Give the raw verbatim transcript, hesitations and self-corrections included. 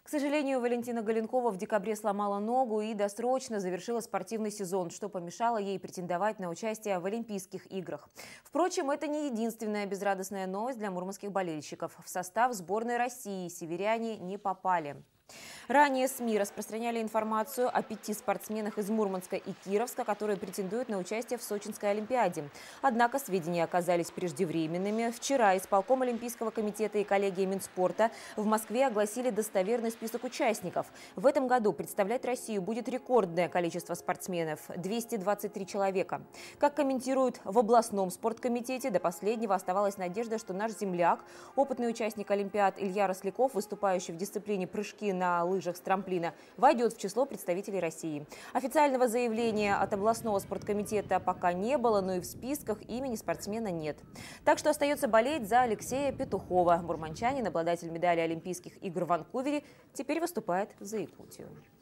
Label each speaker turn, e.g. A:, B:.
A: К сожалению, Валентина Галенкова в декабре сломала ногу и досрочно завершила спортивный сезон, что помешало ей претендовать на участие в Олимпийских играх. Впрочем, это не единственная безрадостная новость для мурманских болельщиков. В состав сборной России северяне не попали. Ранее СМИ распространяли информацию о пяти спортсменах из Мурманска и Кировска, которые претендуют на участие в Сочинской Олимпиаде. Однако сведения оказались преждевременными. Вчера исполком Олимпийского комитета и коллегия Минспорта в Москве огласили достоверный список участников. В этом году представлять Россию будет рекордное количество спортсменов – двести двадцать три человека. Как комментируют в областном спорткомитете, до последнего оставалась надежда, что наш земляк, опытный участник Олимпиад Илья Росляков, выступающий в дисциплине прыжки на лыжах с трамплина, войдет в число представителей России. Официального заявления от областного спорткомитета пока не было, но и в списках имени спортсмена нет. Так что остается болеть за Алексея Петухова. Мурманчанин, обладатель медали Олимпийских игр в Ванкувере, теперь выступает за Якутию.